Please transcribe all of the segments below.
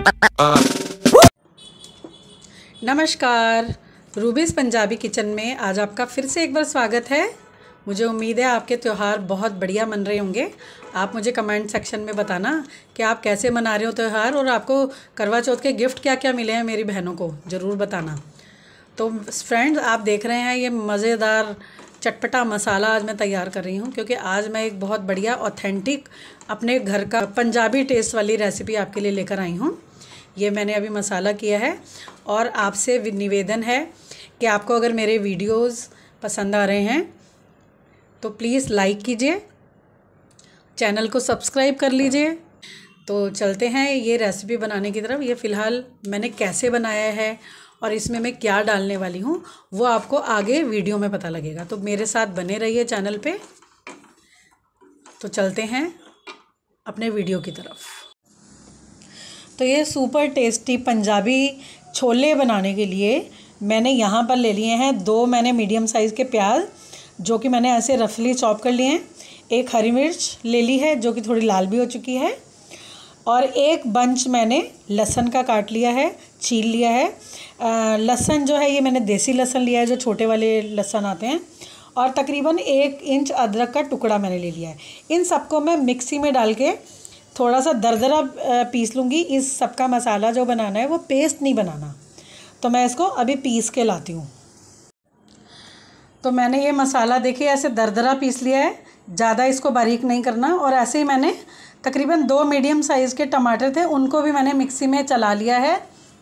नमस्कार, rubies Punjabi kitchen में आज आपका फिर से एक बार स्वागत है। मुझे उम्मीद है आपके त्यौहार बहुत बढ़िया मन रहे होंगे। आप मुझे कमेंट सेक्शन में बताना कि आप कैसे मना रहे हो त्यौहार और आपको करवा चौथ के गिफ्ट क्या क्या मिले हैं मेरी बहनों को, ज़रूर बताना। तो फ्रेंड्स, आप देख रहे हैं ये मज़ेदार चटपटा मसाला आज मैं तैयार कर रही हूँ, क्योंकि आज मैं एक बहुत बढ़िया ऑथेंटिक अपने घर का पंजाबी टेस्ट वाली रेसिपी आपके लिए लेकर आई हूँ। ये मैंने अभी मसाला किया है और आपसे निवेदन है कि आपको अगर मेरे वीडियोस पसंद आ रहे हैं तो प्लीज़ लाइक कीजिए, चैनल को सब्सक्राइब कर लीजिए। तो चलते हैं ये रेसिपी बनाने की तरफ। ये फ़िलहाल मैंने कैसे बनाया है और इसमें मैं क्या डालने वाली हूँ वो आपको आगे वीडियो में पता लगेगा, तो मेरे साथ बने रहिए चैनल पे। तो चलते हैं अपने वीडियो की तरफ। तो ये सुपर टेस्टी पंजाबी छोले बनाने के लिए मैंने यहाँ पर ले लिए हैं 2 मैंने मीडियम साइज़ के प्याज, जो कि मैंने ऐसे रफली चॉप कर लिए हैं। 1 हरी मिर्च ले ली है जो कि थोड़ी लाल भी हो चुकी है, और 1 बंच मैंने लहसुन का काट लिया है, छील लिया है। लहसुन जो है ये मैंने देसी लहसुन लिया है, जो छोटे वाले लहसुन आते हैं, और तकरीबन 1 इंच अदरक का टुकड़ा मैंने ले लिया है। इन सबको मैं मिक्सी में डाल के थोड़ा सा दरदरा पीस लूँगी। इस सब का मसाला जो बनाना है वो पेस्ट नहीं बनाना, तो मैं इसको अभी पीस के लाती हूँ। तो मैंने ये मसाला देखिए ऐसे दरदरा पीस लिया है, ज़्यादा इसको बारीक नहीं करना। और ऐसे ही मैंने तकरीबन 2 मीडियम साइज़ के टमाटर थे, उनको भी मैंने मिक्सी में चला लिया है।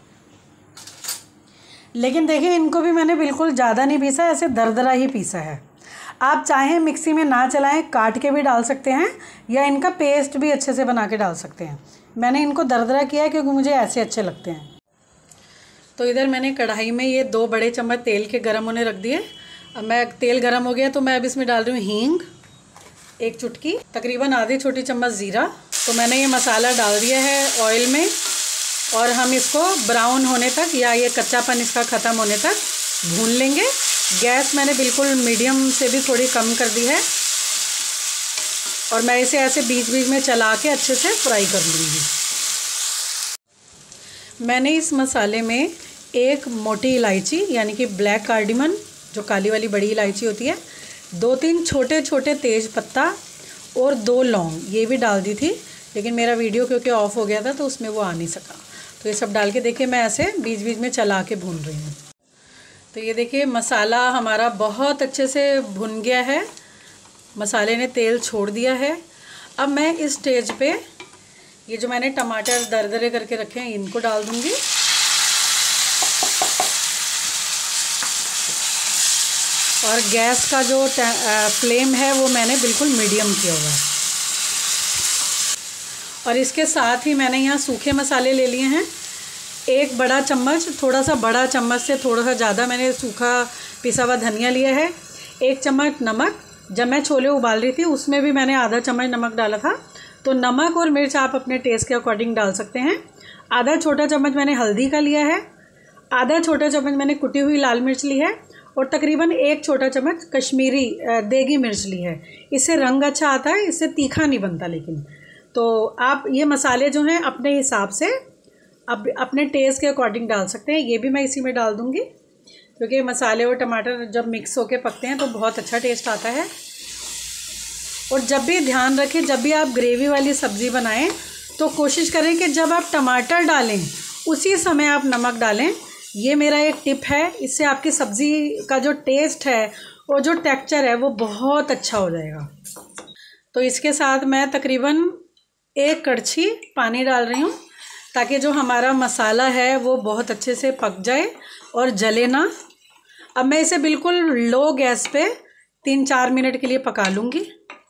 लेकिन देखिए इनको भी मैंने बिल्कुल ज़्यादा नहीं पीसा, ऐसे दरदरा ही पीसा है। आप चाहें मिक्सी में ना चलाएं, काट के भी डाल सकते हैं, या इनका पेस्ट भी अच्छे से बना के डाल सकते हैं। मैंने इनको दरदरा किया है क्योंकि मुझे ऐसे अच्छे लगते हैं। तो इधर मैंने कढ़ाई में ये 2 बड़े चम्मच तेल के गर्म होने रख दिए। अब मैं तेल गर्म हो गया तो मैं अब इसमें डाल रही हूँ हींग 1 चुटकी, तकरीबन आधी छोटी चम्मच ज़ीरा। तो मैंने ये मसाला डाल दिया है ऑयल में, और हम इसको ब्राउन होने तक या ये कच्चापन इसका ख़त्म होने तक भून लेंगे। गैस मैंने बिल्कुल मीडियम से भी थोड़ी कम कर दी है, और मैं इसे ऐसे बीच बीच में चला के अच्छे से फ्राई कर लूँगी। मैंने इस मसाले में 1 मोटी इलायची यानी कि ब्लैक कार्डिमन, जो काली वाली बड़ी इलायची होती है, 2-3 छोटे छोटे तेज पत्ता और 2 लौंग ये भी डाल दी थी, लेकिन मेरा वीडियो क्योंकि ऑफ हो गया था तो उसमें वो आ नहीं सका। तो ये सब डाल के देखिए मैं ऐसे बीच बीच में चला के भून रही हूँ। तो ये देखिए मसाला हमारा बहुत अच्छे से भुन गया है, मसाले ने तेल छोड़ दिया है। अब मैं इस स्टेज पे ये जो मैंने टमाटर दरदरे करके रखे हैं इनको डाल दूँगी, और गैस का जो फ्लेम है वो मैंने बिल्कुल मीडियम किया हुआ है। और इसके साथ ही मैंने यहाँ सूखे मसाले ले लिए हैं 1 बड़ा चम्मच, थोड़ा सा बड़ा चम्मच से थोड़ा सा ज़्यादा मैंने सूखा पिसा हुआ धनिया लिया है। 1 चम्मच नमक, जब मैं छोले उबाल रही थी उसमें भी मैंने आधा चम्मच नमक डाला था, तो नमक और मिर्च आप अपने टेस्ट के अकॉर्डिंग डाल सकते हैं। आधा छोटा चम्मच मैंने हल्दी का लिया है, आधा छोटा चम्मच मैंने कुटी हुई लाल मिर्च ली है, और तकरीबन 1 छोटा चम्मच कश्मीरी देगी मिर्च ली है। इससे रंग अच्छा आता है, इससे तीखा नहीं बनता। लेकिन तो आप ये मसाले जो हैं अपने हिसाब से अब अपने टेस्ट के अकॉर्डिंग डाल सकते हैं। ये भी मैं इसी में डाल दूँगी, क्योंकि मसाले और टमाटर जब मिक्स होके पकते हैं तो बहुत अच्छा टेस्ट आता है। और जब भी ध्यान रखें, जब भी आप ग्रेवी वाली सब्ज़ी बनाएं तो कोशिश करें कि जब आप टमाटर डालें उसी समय आप नमक डालें। ये मेरा एक टिप है, इससे आपकी सब्ज़ी का जो टेस्ट है और जो टेक्सचर है वो बहुत अच्छा हो जाएगा। तो इसके साथ मैं तकरीबन 1 कड़छी पानी डाल रही हूँ, ताकि जो हमारा मसाला है वो बहुत अच्छे से पक जाए और जले ना। अब मैं इसे बिल्कुल लो गैस पे 3-4 मिनट के लिए पका लूँगी।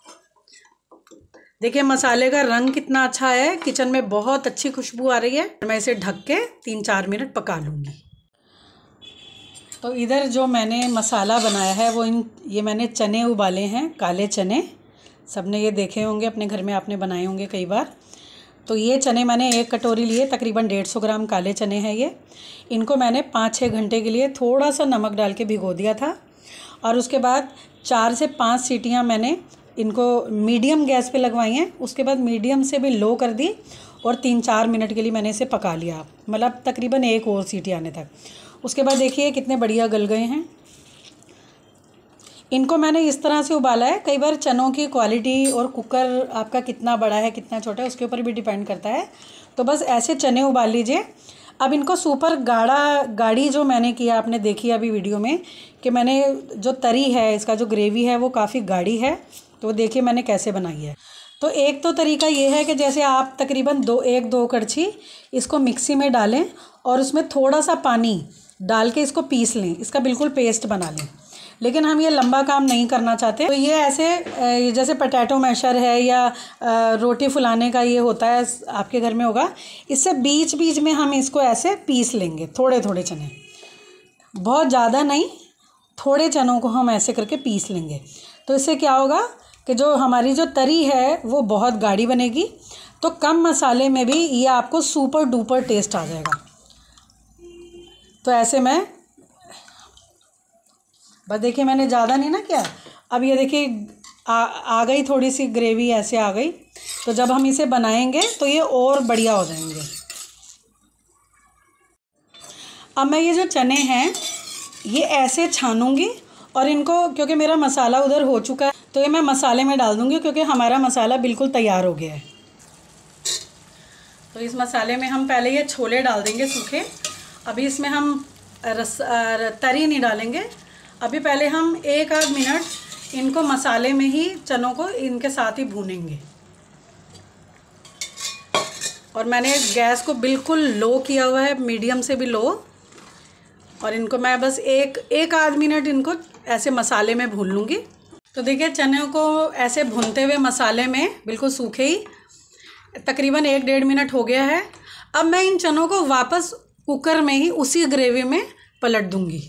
देखिए मसाले का रंग कितना अच्छा है, किचन में बहुत अच्छी खुशबू आ रही है। मैं इसे ढक के 3-4 मिनट पका लूँगी। तो इधर जो मैंने मसाला बनाया है वो ये मैंने चने उबाले हैं, काले चने। सबने ये देखे होंगे, अपने घर में आपने बनाए होंगे कई बार। तो ये चने मैंने 1 कटोरी लिए, तकरीबन 150 ग्राम काले चने हैं ये। इनको मैंने 5-6 घंटे के लिए थोड़ा सा नमक डाल के भिगो दिया था, और उसके बाद 4 से 5 सीटियां मैंने इनको मीडियम गैस पे लगवाई हैं। उसके बाद मीडियम से भी लो कर दी और 3-4 मिनट के लिए मैंने इसे पका लिया, मतलब तकरीबन 1 और सीटी आने तक। उसके बाद देखिए कितने बढ़िया गल गए हैं। इनको मैंने इस तरह से उबाला है। कई बार चनों की क्वालिटी और कुकर आपका कितना बड़ा है कितना छोटा है उसके ऊपर भी डिपेंड करता है। तो बस ऐसे चने उबाल लीजिए। अब इनको सुपर गाढ़ी जो मैंने किया, आपने देखी अभी वीडियो में कि मैंने जो तरी है इसका जो ग्रेवी है वो काफ़ी गाढ़ी है। तो देखिए मैंने कैसे बनाई है। तो एक तो तरीका ये है कि जैसे आप तकरीबन 1-2 कड़छी इसको मिक्सी में डालें और उसमें थोड़ा सा पानी डाल के इसको पीस लें, इसका बिल्कुल पेस्ट बना लें। लेकिन हम ये लंबा काम नहीं करना चाहते, तो ये ऐसे जैसे पोटैटो मैशर है या रोटी फुलाने का ये होता है, आपके घर में होगा, इससे बीच बीच में हम इसको ऐसे पीस लेंगे। थोड़े थोड़े चने, बहुत ज़्यादा नहीं, थोड़े चनों को हम ऐसे करके पीस लेंगे। तो इससे क्या होगा कि जो हमारी जो तरी है वो बहुत गाढ़ी बनेगी, तो कम मसाले में भी ये आपको सुपर डुपर टेस्ट आ जाएगा। तो ऐसे मैं बस देखिए मैंने ज़्यादा नहीं ना किया। अब ये देखिए आ गई थोड़ी सी ग्रेवी, ऐसे आ गई। तो जब हम इसे बनाएंगे तो ये और बढ़िया हो जाएंगे। अब मैं ये जो चने हैं ये ऐसे छानूंगी और इनको, क्योंकि मेरा मसाला उधर हो चुका है, तो ये मैं मसाले में डाल दूंगी क्योंकि हमारा मसाला बिल्कुल तैयार हो गया है। तो इस मसाले में हम पहले ये छोले डाल देंगे सूखे। अभी इसमें हम तरी नहीं डालेंगे। अभी पहले हम 1-8 मिनट इनको मसाले में ही, चनों को इनके साथ ही भूनेंगे। और मैंने गैस को बिल्कुल लो किया हुआ है, मीडियम से भी लो। और इनको मैं बस 1-8 मिनट इनको ऐसे मसाले में भून लूँगी। तो देखिए चने को ऐसे भूनते हुए मसाले में बिल्कुल सूखे ही तकरीबन 1-1.5 मिनट हो गया है। अब मैं इन चनों को वापस कुकर में ही उसी ग्रेवी में पलट दूँगी।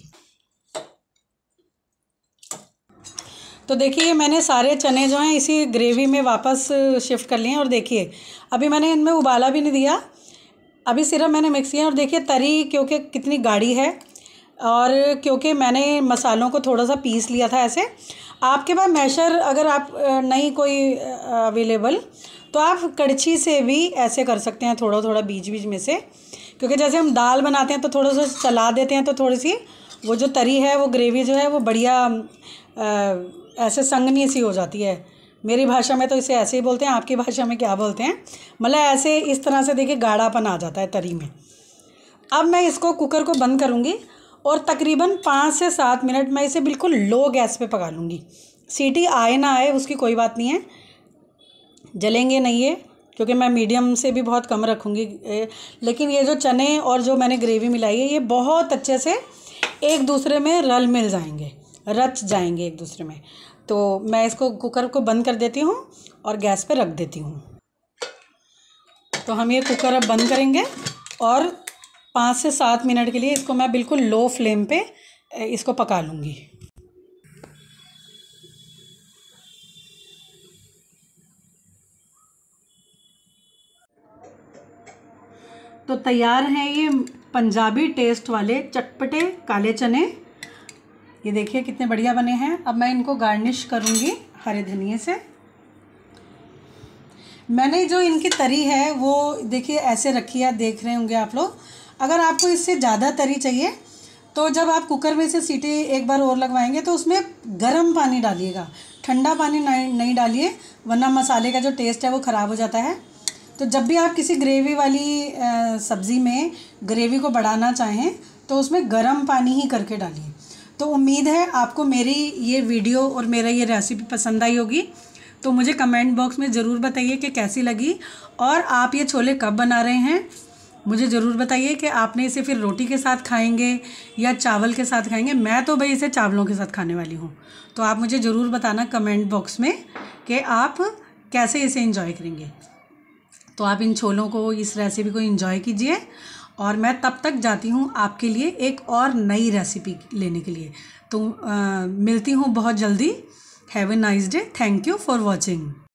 तो देखिए मैंने सारे चने जो हैं इसी ग्रेवी में वापस शिफ्ट कर लिए हैं। और देखिए अभी मैंने इनमें उबाला भी नहीं दिया, अभी सिर्फ मैंने मिक्स किया। और देखिए तरी क्योंकि कितनी गाढ़ी है, और क्योंकि मैंने मसालों को थोड़ा सा पीस लिया था ऐसे। आपके पास मैशर अगर आप नहीं कोई अवेलेबल, तो आप कड़छी से भी ऐसे कर सकते हैं, थोड़ा थोड़ा बीच बीच में से। क्योंकि जैसे हम दाल बनाते हैं तो थोड़ा सा चला देते हैं, तो थोड़ी सी वो जो तरी है, वो ग्रेवी जो है वो बढ़िया ऐसे संगनी सी हो जाती है। मेरी भाषा में तो इसे ऐसे ही बोलते हैं, आपकी भाषा में क्या बोलते हैं, मतलब ऐसे इस तरह से देखिए गाढ़ापन आ जाता है तरी में। अब मैं इसको कुकर को बंद करूँगी और तकरीबन 5 से 7 मिनट मैं इसे बिल्कुल लो गैस पे पका लूँगी। सीटी आए ना आए उसकी कोई बात नहीं है, जलेंगे नहीं ये, क्योंकि मैं मीडियम से भी बहुत कम रखूँगी। लेकिन ये जो चने और जो मैंने ग्रेवी मिलाई है ये बहुत अच्छे से एक दूसरे में रल मिल जाएंगे, रच जाएंगे एक दूसरे में। तो मैं इसको कुकर को बंद कर देती हूँ और गैस पे रख देती हूँ। तो हम ये कुकर अब बंद करेंगे और 5 से 7 मिनट के लिए इसको मैं बिल्कुल लो फ्लेम पे इसको पका लूँगी। तो तैयार हैं ये पंजाबी टेस्ट वाले चटपटे काले चने। ये देखिए कितने बढ़िया बने हैं। अब मैं इनको गार्निश करूँगी हरे धनिए से। मैंने जो इनकी तरी है वो देखिए ऐसे रखी है, देख रहे होंगे आप लोग। अगर आपको इससे ज़्यादा तरी चाहिए तो जब आप कुकर में से सीटी एक बार और लगवाएंगे तो उसमें गर्म पानी डालिएगा, ठंडा पानी नहीं डालिए, वरना मसाले का जो टेस्ट है वो ख़राब हो जाता है। तो जब भी आप किसी ग्रेवी वाली सब्ज़ी में ग्रेवी को बढ़ाना चाहें तो उसमें गर्म पानी ही करके डालिए। तो उम्मीद है आपको मेरी ये वीडियो और मेरा ये रेसिपी पसंद आई होगी। तो मुझे कमेंट बॉक्स में ज़रूर बताइए कि कैसी लगी, और आप ये छोले कब बना रहे हैं मुझे ज़रूर बताइए कि आपने इसे फिर रोटी के साथ खाएंगे या चावल के साथ खाएंगे। मैं तो भाई इसे चावलों के साथ खाने वाली हूँ। तो आप मुझे ज़रूर बताना कमेंट बॉक्स में कि आप कैसे इसे एंजॉय करेंगे। तो आप इन छोलों को, इस रेसिपी को एंजॉय कीजिए, और मैं तब तक जाती हूँ आपके लिए एक और नई रेसिपी लेने के लिए। तो मिलती हूँ बहुत जल्दी। Have a nice day. Thank you for watching.